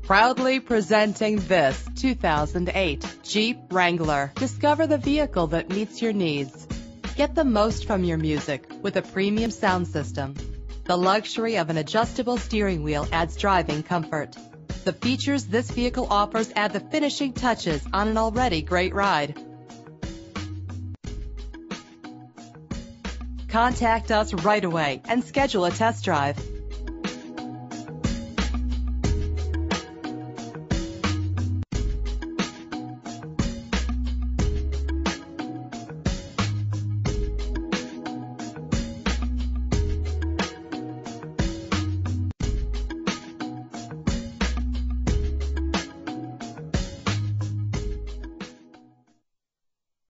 Proudly presenting this 2008 Jeep Wrangler. Discover the vehicle that meets your needs. Get the most from your music with a premium sound system. The luxury of an adjustable steering wheel adds driving comfort. The features this vehicle offers add the finishing touches on an already great ride. Contact us right away and schedule a test drive.